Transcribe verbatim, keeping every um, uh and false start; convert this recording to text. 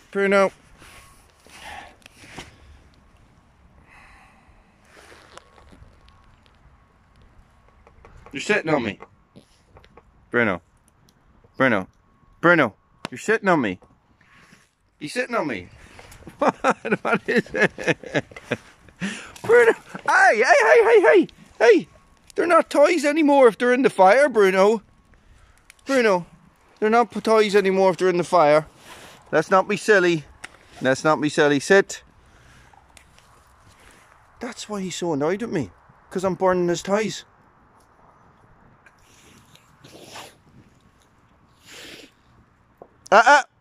Bruno. You're sitting on me. Bruno. Bruno. Bruno. You're sitting on me. You're sitting on me. What? What is it? Bruno. Hey, hey, hey, hey, hey. Hey. They're not toys anymore if they're in the fire, Bruno. Bruno. They're not toys anymore if they're in the fire. Let's not be silly. Let's not be silly. Sit. That's why he's so annoyed at me. Because I'm burning his toys. Ah, uh, ah. Uh.